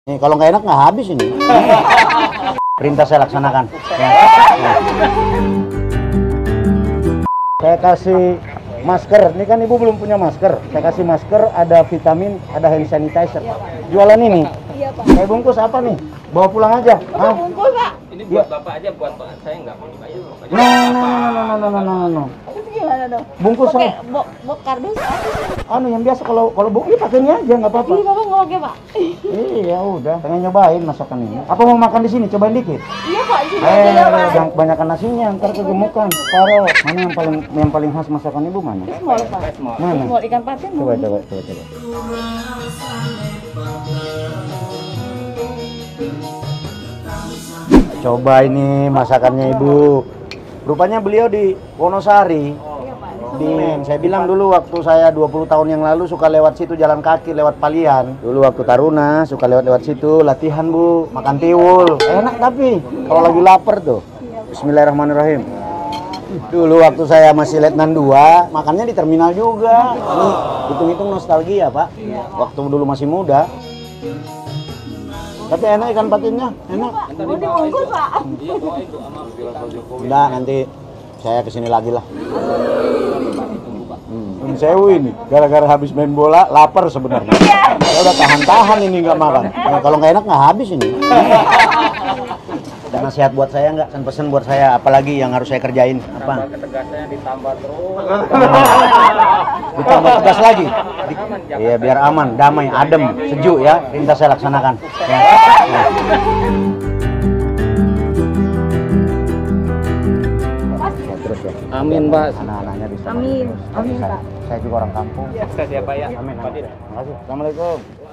Nih, kalau nggak enak nggak habis ini. Perintah saya laksanakan. Ya. Saya kasih masker. Ini kan ibu belum punya masker. Saya kasih masker, ada vitamin, ada hand sanitizer. Jualan ini. Iya, Pak. Saya bungkus apa nih? Bawa pulang aja. Bapak bungkus, Pak. Ini buat Bapak aja, buat saya nggak mau dibayar. No. Terus gimana dong? Bungkus Pakai saya. bok kardus apa? Yang biasa kalau bungkus pakai ini aja nggak apa-apa. Iya, Bapak nggak pakai, Pak. Iya udah. Pengen nyobain masakan ini. Apa mau makan di sini? Cobain dikit. Iya, Pak. Di sini aja ya, Pak. Jangan kebanyakan nasinya, ntar kegemukan. Taruh. Mana yang paling khas masakan ibu mana? Semua, Pak. Mana? Semua ikan patin. Coba. Coba ini masakannya ibu. Rupanya beliau di Wonosari. Iya, Pak. Saya bilang dulu waktu saya 20 tahun yang lalu suka lewat situ jalan kaki, lewat Palian. Dulu waktu Taruna suka lewat situ latihan bu, makan tiwul. Enak tapi kalau lagi lapar tuh. Bismillahirrahmanirrahim. Dulu waktu saya masih Letnan 2, makannya di terminal juga. Ini hitung-hitung nostalgia pak. Waktu dulu masih muda. Tapi enak ikan patinnya, enak. Mau dibungkus, Pak. Enggak, nanti saya kesini lagi lah. Sewu ini, gara-gara habis main bola, lapar sebenarnya. Saya udah tahan-tahan ini nggak makan. Kalau nggak enak nggak habis ini. Ada nasihat buat saya nggak? Pesan buat saya, apalagi yang harus saya kerjain? Apa? Ketegasannya ditambah terus. Ditambah tegas lagi. Iya, biar aman, damai, adem, sejuk ya. Perintah saya laksanakan. Ya. Terus ya. Amin, Pak. Anak-anaknya bisa. Amin, Amin, Pak. Saya juga orang kampung. Sukses ya, Pak ya. Amin. Pak Dir. Terima kasih. Assalamualaikum.